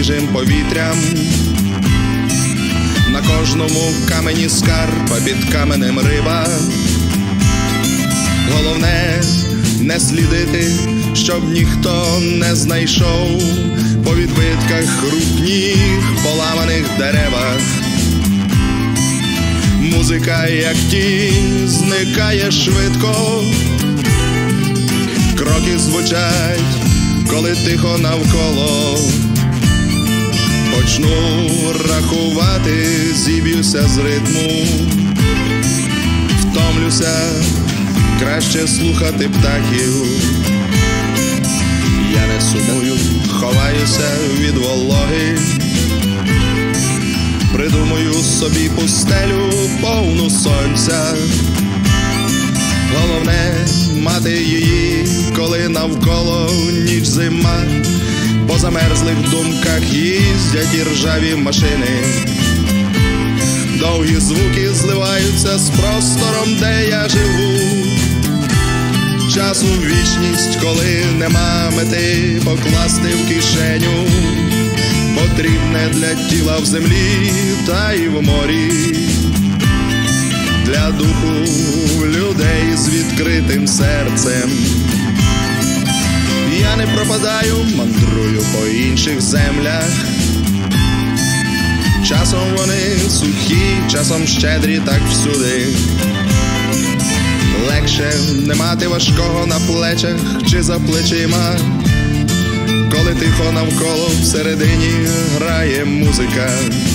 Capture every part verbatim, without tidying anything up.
свіжим повітрям. На кожному камені скарб, а під каменем риба. Головне не слідити, щоб ніхто не знайшов по відбитках рук, ніг, поламаних деревах. Музика, як тінь, зникає швидко. Кроки звучать, коли тихо навколо. Почну рахувати, зіб'юся з ритму. Втомлюся, краще слухати птахів. Я не сумую, ховаюся від вологи. Придумую собі пустелю, повну сонця. Головне мати її, коли навколо ніч зима. По замерзлих думках їздять і ржаві машини. Довгі звуки зливаються з простором, де я живу. Часу вічність, коли нема мети покласти в кишеню. Потрібне для тіла в землі та й в морі. Для духу людей з відкритим серцем. Я не пропадаю, мандрую по інших землях. Часом вони сухі, часом щедрі, так всюди. Легше не мати важкого на плечах чи за плечима. Коли тихо навколо всередині грає музика.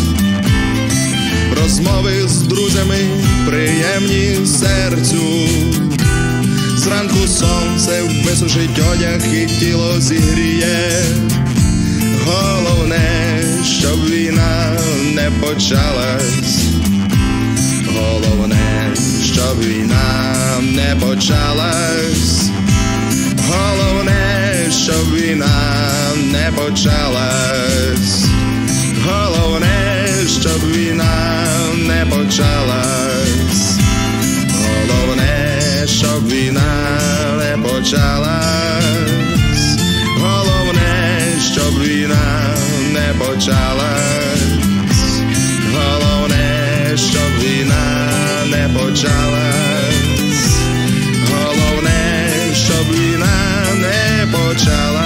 Розмови з друзями приємні серцю. Зранку сонце висушить одяг і тіло зігріє. Головне, щоб війна не почалась. Головне, щоб війна не почалась. Головне, щоб війна не почалась. Головне, щоб війна не почалась. Головне, щоб війна не почалась. Головне, щоб війна не почалась. Головне, щоб війна не почалась. Головне, щоб війна не почалась.